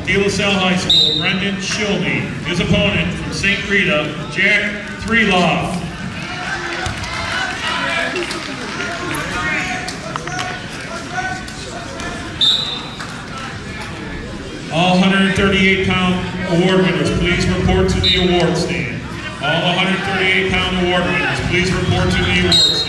De La Salle High School, Brendan Schilney. His opponent from St. Rita, Jack Threeloff. All 138-pound award winners, please report to the award stand. All 138-pound award winners, please report to the award stand.